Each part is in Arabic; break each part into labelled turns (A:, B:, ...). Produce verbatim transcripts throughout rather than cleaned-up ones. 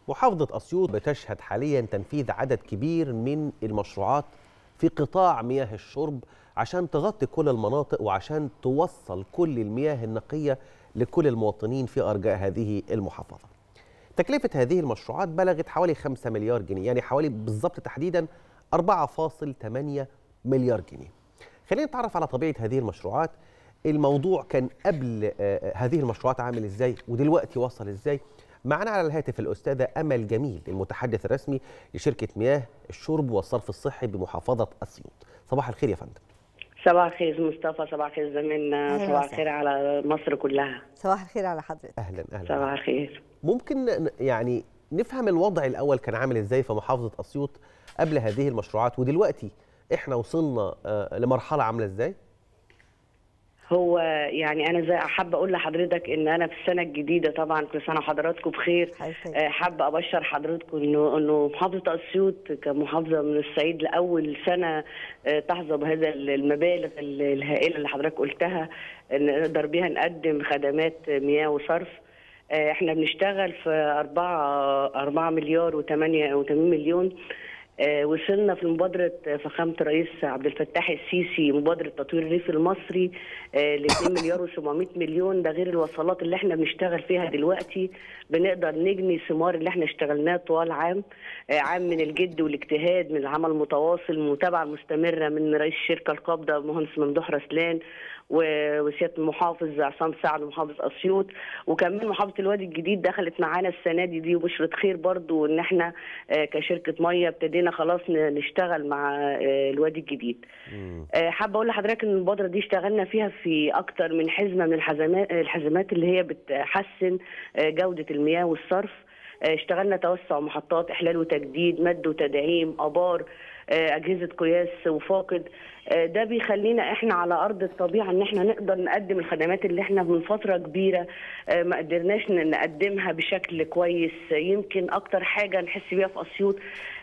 A: محافظة أسيوط بتشهد حاليا تنفيذ عدد كبير من المشروعات في قطاع مياه الشرب عشان تغطي كل المناطق وعشان توصل كل المياه النقية لكل المواطنين في أرجاء هذه المحافظة. تكلفة هذه المشروعات بلغت حوالي خمسة مليار جنيه، يعني حوالي بالضبط تحديدا أربعة فاصلة ثمانية مليار جنيه. خلينا نتعرف على طبيعة هذه المشروعات. الموضوع كان قبل هذه المشروعات عامل ازاي ودلوقتي وصل ازاي؟ معنا على الهاتف الأستاذة أمل جميل، المتحدث الرسمي لشركة مياه الشرب والصرف الصحي بمحافظة أسيوط. صباح الخير يا فندم.
B: صباح الخير مصطفى، صباح الخير زميلنا، صباح الخير على مصر كلها.
C: صباح الخير على حضرتك.
A: أهلا أهلا.
B: صباح الخير.
A: ممكن يعني نفهم الوضع الأول كان عامل ازاي في محافظة أسيوط قبل هذه المشروعات، ودلوقتي احنا وصلنا لمرحلة عاملة ازاي؟
B: هو يعني انا زي حابه اقول لحضرتك ان انا في السنه الجديده، طبعا كل سنه وحضراتكم بخير. حابه ابشر حضراتكم انه انه محافظه اسيوط كمحافظه من الصعيد لاول سنه تحظى بهذا المبالغ الهائله اللي حضرتك قلتها، نقدر بيها نقدم خدمات مياه وصرف. احنا بنشتغل في أربعة مليار وثمانية مليون. آه وصلنا في مبادرة فخامة الرئيس عبد الفتاح السيسي، مبادرة تطوير الريف المصري، آه ل اثنين مليار وسبعمائة مليون. ده غير الوصلات اللي احنا بنشتغل فيها دلوقتي، بنقدر نجني ثمار اللي احنا اشتغلناه طوال عام، آه عام من الجد والاجتهاد، من العمل المتواصل، المتابعة المستمرة من رئيس الشركة القابضة مهندس ممدوح رسلان وسياده المحافظ عصام سعد محافظ اسيوط، وكمان محافظه الوادي الجديد دخلت معانا السنه دي دي وبشره خير برضو، ان احنا كشركه ميه ابتدينا خلاص نشتغل مع الوادي الجديد. حابه اقول لحضرتك ان المبادره دي اشتغلنا فيها في اكتر من حزمه من الحزمات الحزمات اللي هي بتحسن جوده المياه والصرف. اشتغلنا توسع محطات، احلال وتجديد، مد وتدعيم، ابار، اجهزه قياس وفاقد. ده بيخلينا احنا على ارض الطبيعه ان احنا نقدر نقدم الخدمات اللي احنا من فتره كبيره ما قدرناش نقدمها بشكل كويس. يمكن اكتر حاجه نحس بيها في اسيوط،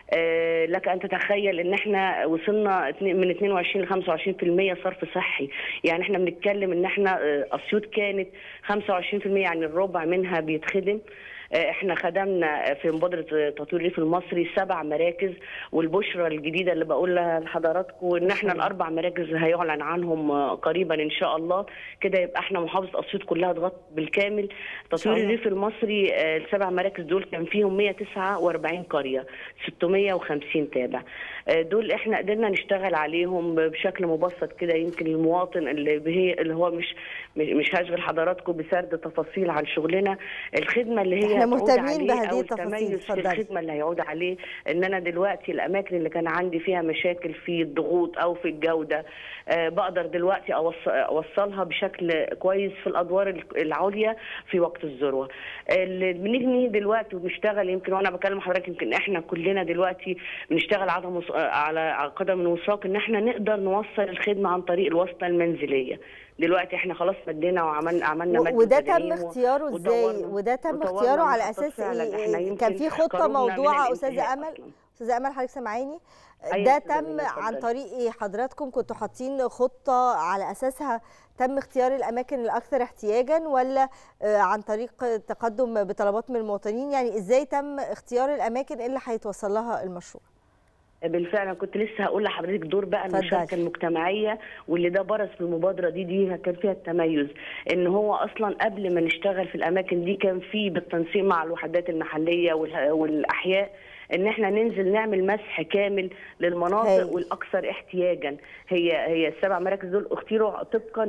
B: لك ان تتخيل ان احنا وصلنا من اثنين وعشرين ل خمسة وعشرين بالمئة صرف صحي. يعني احنا بنتكلم ان احنا اسيوط كانت خمسة وعشرين بالمئة، يعني الربع منها بيتخدم. احنا خدمنا في مبادره تطوير الريف المصري سبع مراكز، والبشرى الجديده اللي بقولها لحضراتكم ان احنا الاربع مراكز هيعلن عنهم قريبا ان شاء الله، كده يبقى احنا محافظه اسيوط كلها تغطي بالكامل تطوير الريف المصري. السبع مراكز دول كان فيهم مئة وتسعة وأربعين قريه، ستمئة وخمسين تابع. دول احنا قدرنا نشتغل عليهم بشكل مبسط كده. يمكن المواطن اللي هي اللي هو مش مش هشغل حضراتكم بسرد تفاصيل عن شغلنا، الخدمه اللي هي
C: احنا مهتمين بهذه التفاصيل.
B: في الخدمه اللي هيعود عليه ان انا دلوقتي الاماكن اللي كان عندي فيها مشاكل في الضغوط او في الجوده، أه بقدر دلوقتي اوصلها بشكل كويس في الادوار العليا في وقت الذروه. اللي بنجني دلوقتي وبنشتغل، يمكن وانا بكلم حضرتك يمكن احنا كلنا دلوقتي بنشتغل عدم على قدم وساق ان احنا نقدر نوصل الخدمه عن طريق الواسطه المنزليه. دلوقتي احنا خلاص مدينا وعملنا عملنا مد
C: وده تم اختياره ازاي؟ وده تم اختياره على اساس ايه؟ كان في خطه موضوعه استاذه امل؟ استاذه امل حضرتك سامعاني؟ ده تم عن طريق ايه؟ حضراتكم كنتوا حاطين خطه على اساسها تم اختيار الاماكن الاكثر احتياجا، ولا عن طريق التقدم بطلبات من المواطنين؟ يعني ازاي تم اختيار الاماكن اللي هيتوصل لها المشروع؟
B: بالفعل انا كنت لسه هقول لحضرتك دور بقى المشاركه المجتمعيه، واللي ده برز في المبادره دي دي كان فيها التميز، ان هو اصلا قبل ما نشتغل في الاماكن دي كان في بالتنسيق مع الوحدات المحليه والاحياء ان احنا ننزل نعمل مسح كامل للمناطق والاكثر احتياجا. هي هي السبع مراكز دول اختيروا طبقا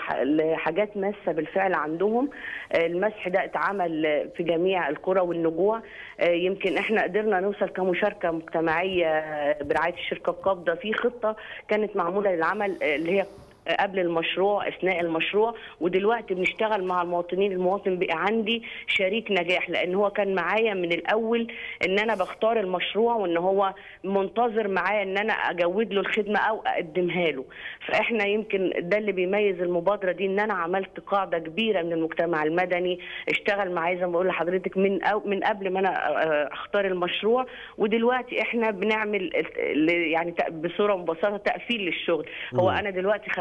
B: لحاجات ماسه بالفعل عندهم. المسح ده اتعمل في جميع القرى والنجوع. يمكن احنا قدرنا نوصل كمشاركه مجتمعيه برعايه الشركه القابضه في خطه كانت معموله للعمل اللي هي قبل المشروع، اثناء المشروع، ودلوقتي بنشتغل مع المواطنين. المواطن بقى عندي شريك نجاح، لان هو كان معايا من الاول ان انا بختار المشروع، وان هو منتظر معايا ان انا اجود له الخدمه او اقدمها له. فاحنا يمكن ده اللي بيميز المبادره دي، ان انا عملت قاعده كبيره من المجتمع المدني اشتغل معايا زي ما بقول لحضرتك من أو من قبل ما انا اختار المشروع، ودلوقتي احنا بنعمل يعني بصوره مبسطه تقفيل للشغل. هو انا دلوقتي خدمت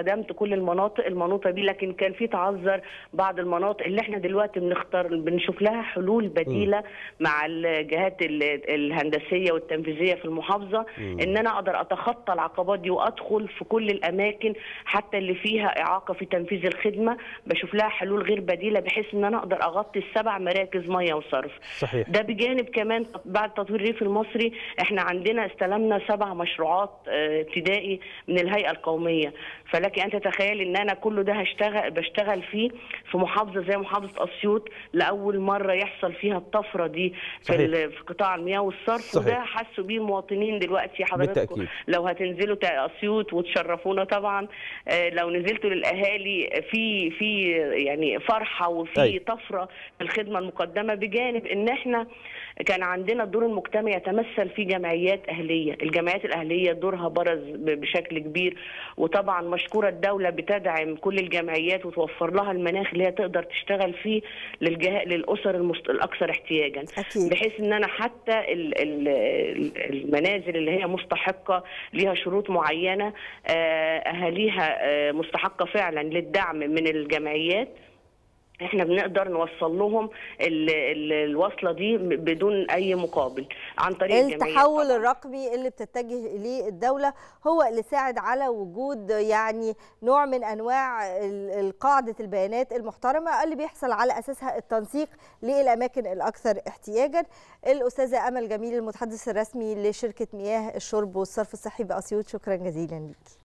B: خدمت كل المناطق المنوطه بيه، لكن كان في تعذر بعض المناطق اللي احنا دلوقتي بنختار بنشوف لها حلول بديله م. مع الجهات الهندسيه والتنفيذيه في المحافظه، م. ان انا اقدر اتخطى العقبات دي وادخل في كل الاماكن حتى اللي فيها اعاقه في تنفيذ الخدمه، بشوف لها حلول غير بديله بحيث ان انا اقدر اغطي السبع مراكز ميه وصرف.
A: صحيح.
B: ده بجانب كمان بعد تطوير الريف المصري احنا عندنا استلمنا سبع مشروعات ابتدائي من الهيئه القوميه، فلك ان تتخيل ان انا كله ده هشتغل بشتغل فيه في محافظه زي محافظه اسيوط، لاول مره يحصل فيها الطفره دي في في قطاع المياه والصرف. صحيح. وده حسوا بيه المواطنين دلوقتي حضراتكم لو هتنزلوا اسيوط وتشرفونا طبعا، لو نزلتوا للاهالي في في يعني فرحه وفي أي. طفره في الخدمه المقدمه، بجانب ان احنا كان عندنا الدور المجتمعي يتمثل في جمعيات اهليه، الجمعيات الاهليه دورها برز بشكل كبير، وطبعا مشكوره الدوله بتدعم كل الجمعيات وتوفر لها المناخ اللي هي تقدر تشتغل فيه للجهات للاسر المست... الاكثر احتياجا، أكيد. بحيث ان انا حتى ال... ال... المنازل اللي هي مستحقه ليها شروط معينه اهاليها مستحقه فعلا للدعم من الجمعيات، احنا بنقدر نوصل لهم ال ال الوصله دي بدون اي مقابل عن طريق الجمعيات.
C: التحول طبعا الرقمي اللي بتتجه اليه الدوله هو اللي ساعد على وجود يعني نوع من انواع قاعده البيانات المحترمه اللي بيحصل على اساسها التنسيق للاماكن الاكثر احتياجا. الاستاذه امل جميل المتحدث الرسمي لشركه مياه الشرب والصرف الصحي باسيوط، شكرا جزيلا ليكي.